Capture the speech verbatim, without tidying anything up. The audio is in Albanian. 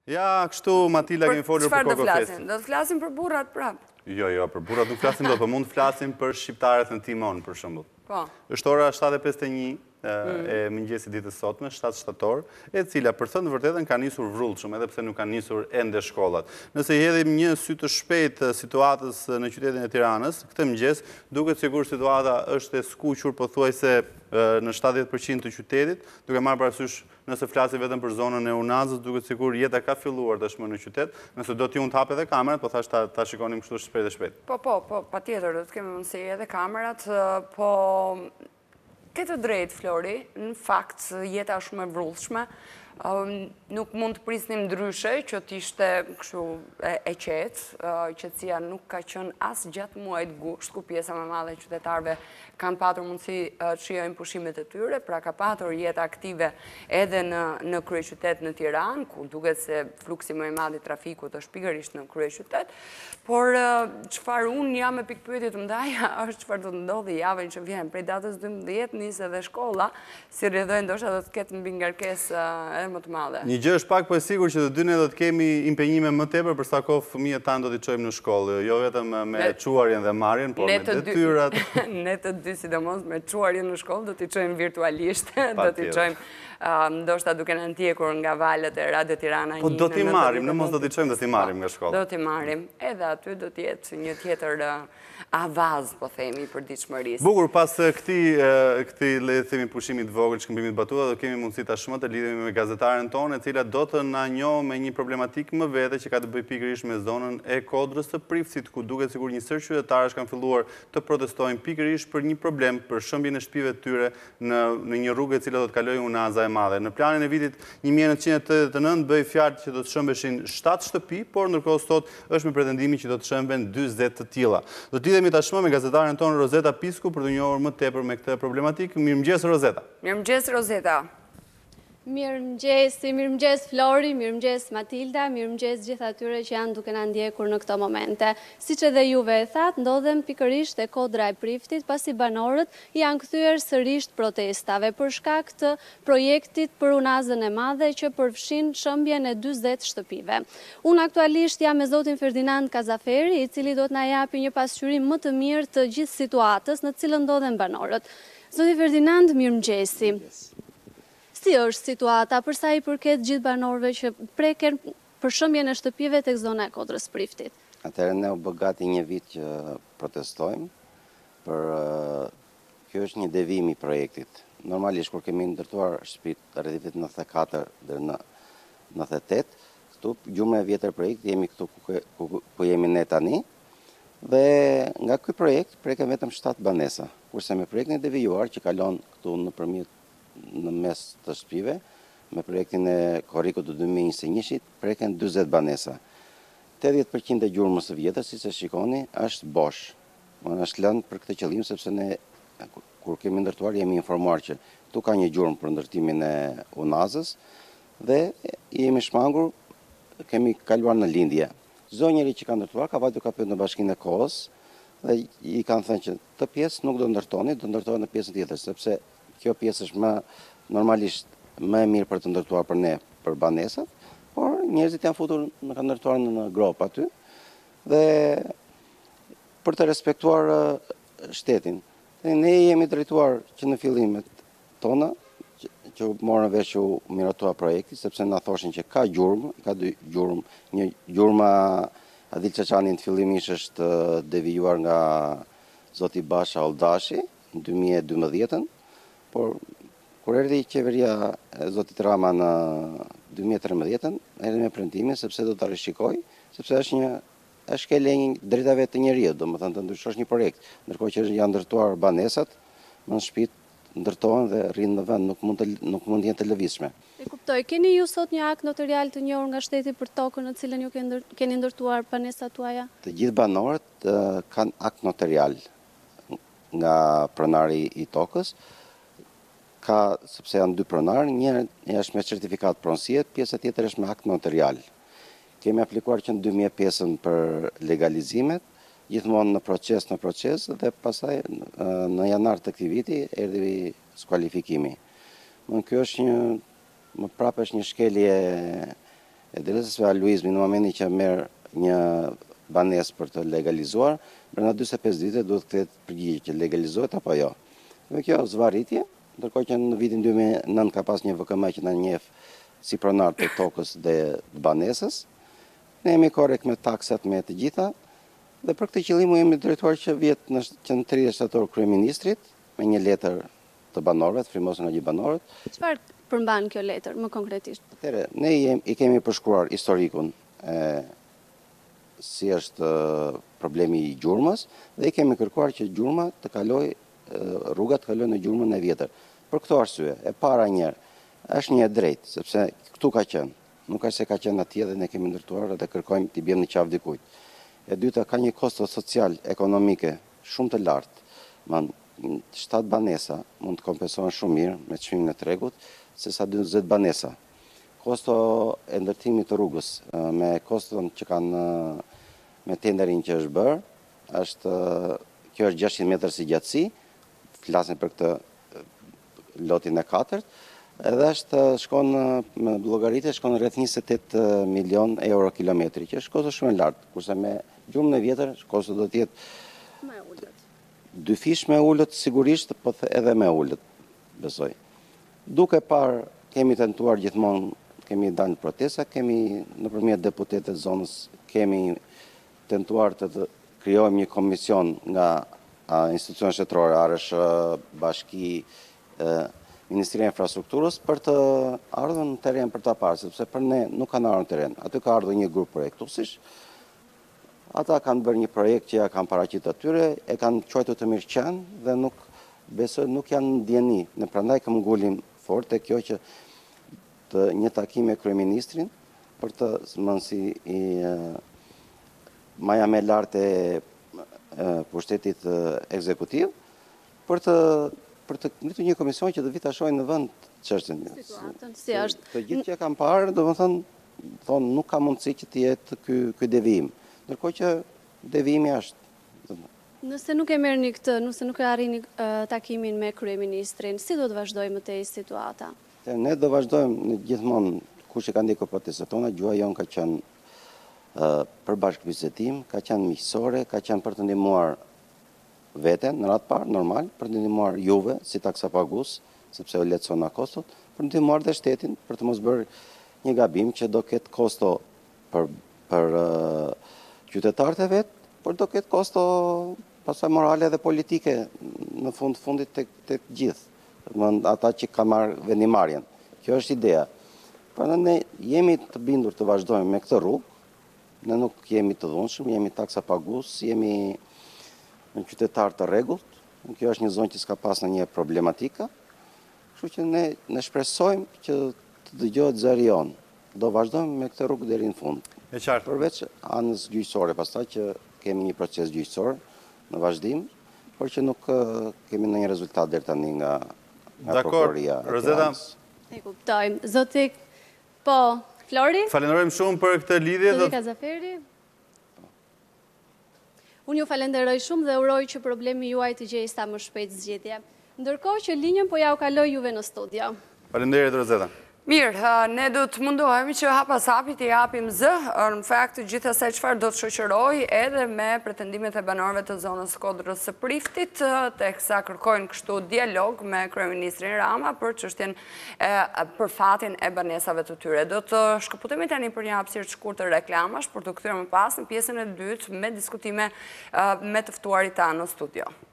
Ja, kështu Matila kemi folur për Çfarë do Kokofestin. flasim? Do të flasim për burrat prap. Jo, jo, për burrat nuk flasim dot, por mund të flasim për shqiptarët në Timon, për shembull. Po. Është ora shtatë e pesëdhjetë e një e mëngjesit ditës sotme, shtatë shtator, e cila për thënë të vërtetën ka nisur vrullshëm, edhe pse nuk kanë nisur ende shkollat. Nëse i hedhim një sy të shpejtë situatës në qytetin e Tiranës, këtë mëngjes duket sikur situata është e skuqur pothuajse në shtatëdhjetë përqind të qytetit, duke marrë parasysh nëse flasi vetëm për zonën e Unazës, duket sikur jeta ka filluar tashmë në qytet, nëse do t'ju të hapë edhe kamerat, po thash ta, ta shikonim kështu shpejt e shpejt. Po, po, po, patjetër, do të kemi mundësi edhe kamerat, po ke të drejtë, Flori, në fakt jeta është shumë e vrullshme, nuk mund të prisnim ndryshe që t'ishte kështu e qetë, qetësia nuk ka qenë as gjatë muajit gusht, ku pjesa më madhe e qytetarëve kanë patur mundësi të shijojnë pushimet e tyre, pra ka patur jetë aktive edhe në, në kryeqytet në Tiranë, ku duket se fluksi më i madh i trafikut është pikërisht në kryeqytet, por çfarë unë jam me pikpyetje të mëdha është çfarë do të ndodhi javën që vjen. Prej datës dymbëdhjetë nis edhe shkolla, si rrjedhoj ndoshta do të ketë mbi ngarkesë edhe më të madhe. Një gjë është pak po e sigurt që të dy ne do të kemi impenjime më tepër për sa kohë fëmijët tanë do t'i çojmë në shkollë, jo vetëm me çuarjen dhe marrjen, por me detyrat. Ne të dy sidomos me çuarjen në shkollë do t'i çojmë virtualisht, do t'i çojmë ndoshta duke në ndjekur nga valët e Radio Tirana. Po do t'i marrim, në mos do t'i çojmë, do t'i marrim nga shkolla. Do t'i marrim, edhe aty do t'jetë një tjetër avaz, po themi, për ditëshmërisë. Bukur, pas këtij le të themi pushimit vogël, shkëmbimit batuta, do kemi mundësi tashmë të lidhemi me gazetaren tonë, e cila do të na njohë me një problematikë më vete që ka të bëjë pikërisht me zonën e Kodrës së Prifësit, ku duket sikur një sër qytetarësh kanë filluar të protestojnë pikërisht për një problem, për shëmbjen e shtëpive të tyre në në një rrugë e cila do të kalojë Unaza e Madhe. Në planin e vitit një mijë e nëntëqind e tetëdhjetë e nëntë bëi fjalë që do të shëmbeshin shtatë shtëpi, por ndërkohë sot është me pretendimin që do të shëmben dyzet të tilla. Do të lidhemi tashmë me gazetaren tonë Rozeta Pisku për të njohur më tepër me këtë problematikë. Mirëmëngjes Rozeta. Mirëmëngjes Rozeta. Mirëmëngjes, mirëmëngjes Flori, mirëmëngjes Matilda, mirëmëngjes gjithë atyre që janë duke na ndjekur në këto momente. Siç edhe juve e thatë, ndodhem pikërisht te Kodra e Priftit, pasi banorët janë kthyer sërish protestave për shkak të projektit për Unazën e Madhe që përfshin shëmbjen e dyzet shtëpive. Unë aktualisht jam me zotin Ferdinand Kazaferi, i cili do të na japi një pasqyrim më të mirë të gjithë situatës në cilën ndodhen banorët. Zoti Ferdinand, mirëmëngjesi. Si është situata për sa i përket gjithë banorëve që preken për shëmbjen e shtëpive tek zona e Kodrës Priftit? Atëherë ne u bë gati një vit që protestojmë, për kjo është një devim i projektit. Normalisht kur kemi ndërtuar shtëpitë rreth vitit nëntëdhjetë e katër deri në nëntëdhjetë e tetë, këtu gjumë e vjetër projekt, jemi këtu ku, ku, ku jemi ne tani, dhe nga ky projekt preken vetëm shtatë banesa, kurse me projektin e devijuar që kalon këtu nëpërmjet në mes të shtëpive, me projektin e korrikut të dy mijë e njëzet e një-shit, preken dyzet banesa. tetëdhjetë përqind e gjurmës së vjetër, si se shikoni, është bosh. Është lënë për këtë qëllim, sepse ne, kur kemi ndërtuar, jemi informuar që tu ka një gjurmë për ndërtimin e Unazës, dhe jemi shmangur, kemi kaluar në lindje. Çdo njeri që ka ndërtuar, ka vajtur ka pyetur në Bashkinë e Kohës, dhe i kanë thënë që të pjesë nuk do ndërtoni, do ndërtohet në pjesën tjetër, sepse kjo pjesë është më normalisht më e mirë për të ndërtuar për ne për banesat, por njerëzit janë futur në kanë ndërtuar në grop aty dhe për të respektuar shtetin. Dhe ne jemi drejtuar që në fillimet tona që, që morën vesh që miratua projekti, sepse na thoshin që ka gjurmë, ka dy gjurmë, një gjurma Adil Çaçani në fillimisht është devijuar nga zoti Basha Oldashi në dy mijë e dymbëdhjetë, por kur erdhi qeveria e zotit Rama në dy mijë e trembëdhjetë, erdhi me premtimin sepse do ta rishikoj, sepse është një është kele një drejtave të njeriut, domethënë të ndryshosh një projekt, ndërkohë që janë ndërtuar banesat, në shtëpi ndërtohen dhe rrinë në vend, nuk mund të nuk mund të jenë të lëvizshme. E kuptoj, keni ju sot një akt notarial të njohur nga shteti për tokën në cilën ju keni ndërtuar banesat tuaja? Të gjithë banorët uh, kanë akt notarial nga pronari i tokës. Ka, sepse janë dy pronar, një është me certifikat pronësie, pjesa tjetër është me akt notarial. Kemi aplikuar që në dy mijë e pesë për legalizimet, gjithmonë në proces në proces, dhe pasaj në janar të këtij viti erdhi skualifikimi. Më kjo është një, më prapë është një shkelje E drejtësisë së Luizmi në momentin që merr një banesë për të legalizuar, brenda njëzet e pesë ditë duhet të ketë përgjigje që legalizohet apo jo. Dhe kjo zvarritje, ndërkohë që në vitin dy mijë e nëntë ka pas një V K M që na njeh si pronar të tokës dhe banesës. Ne jemi korrekt me taksat, me të gjitha, dhe për këtë qëllim jemi drejtuar që vjet në që në tridhjetë shtator kryeministrit me një letër të banorëve, të frymosur nga gjithë banorët. Çfarë përmban kjo letër më konkretisht? Atëherë, ne jem, i kemi përshkruar historikun e si është problemi i gjurmës dhe i kemi kërkuar që gjurma të kaloj rruga të kaloj në gjurmën e vjetër. Për këto arsye, e para njerë, është një e drejtë, sepse këtu ka qenë. Nuk është se ka qenë atje dhe ne kemi ndërtuar dhe kërkojmë t'i bjem në qafë dikujt. E dyta, ka një kosto social, ekonomike, shumë të lartë. Man, shtatë banesa mund të kompensohen shumë mirë me çmimin e tregut, se sa dymbëdhjetë banesa. Kosto e ndërtimit të rrugës, me koston që kanë me tenderin që është bërë, është, kjo është gjashtëqind metër si gjatësi, flasin për këtë lotin e katërt, edhe është shkon me llogaritë shkon rreth njëzet e tetë milion euro kilometri, që është kosto shumë e lartë, kurse me gjumën e vjetër kosto do të jetë më ulët. Dy fish me ulët sigurisht, po edhe me ulët, besoj. Duke parë kemi tentuar gjithmonë, kemi dalë protesta, kemi nëpërmjet deputetëve të zonës, kemi tentuar të, të krijojmë një komision nga institucione shtetërore, Arësh, Bashki, Ministria e Infrastrukturës, për të ardhur në teren për ta parë, sepse për ne nuk kanë ardhur në teren. Aty ka ardhur një grup projektuesish. Ata kanë bërë një projekt që ja kanë paraqitur atyre, e kanë quajtur të mirëqenë dhe nuk besoj nuk janë ndjeni. Ne prandaj kam ngulim fort te kjo që të një takim me kryeministrin për të mënë si i maja me lartë e pushtetit ekzekutiv për të për të ngritur një komision që të vitë ta shohë në vend çështjen. Situatën si është. Të gjithë që kanë parë, domethënë, thonë nuk ka mundësi që të jetë ky ky devijim. Ndërkohë që devijimi është. Nëse nuk e merrni këtë, nëse nuk e arrini uh, takimin me kryeministrin, si do të vazhdojmë më tej situata? Ne do vazhdojmë gjithmonë, kush e ka ndjekur protestat tona, gjuha jon ka qenë uh, për bashkëbisedim, ka qenë miqësore, ka qenë për të ndihmuar veten në radhë parë normal, për të ndihmuar juve si taksapagues, sepse u lehtëson kostot, për të ndihmuar dhe shtetin për të mos bërë një gabim që do ketë kosto për për uh, qytetarët e vet, por do ketë kosto pastaj morale dhe politike në fund fundit tek tek gjithë. Ata që kanë marrë vendimarrjen. Kjo është ideja. Prandaj ne jemi të bindur të vazhdojmë me këtë rrugë. Ne nuk jemi të dhunshëm, jemi taksapagues, jemi në qytetar të rregullt. Kjo është një zonë që s'ka pas në një problematika. Kështu që ne ne shpresojmë që të dëgjohet zëri jon. Do vazhdojmë me këtë rrugë deri në fund. E qartë. Përveç anës gjyqësore, pastaj që kemi një proces gjyqësor në vazhdim, por që nuk uh, kemi ndonjë rezultat deri tani nga nga prokuroria. Dakor, Rozeta. E kuptojmë. Zoti, po, Flori? Falenderojmë shumë për këtë lidhje. Zoti Kazaferi? Unë ju falenderoj shumë dhe uroj që problemi juaj të gjejë sa më shpejt zgjidhje. Ndërkohë që linjën po ja u kaloj juve në studio. Faleminderit, Rozeta. Mirë, ne do të mundohemi që hapas hapit i japim zë, në fakt gjithase çfarë do të shoqëroj edhe me pretendimet e banorëve të zonës Kodrës së Priftit, teksa kërkojnë kështu dialog me kryeministrin Rama për çështjen për fatin e banesave të tyre. Do të shkëputemi tani për një hapësirë të shkurtër reklamash, për të kthyer më pas në pjesën e dytë me diskutime me të ftuarit tanë në studio.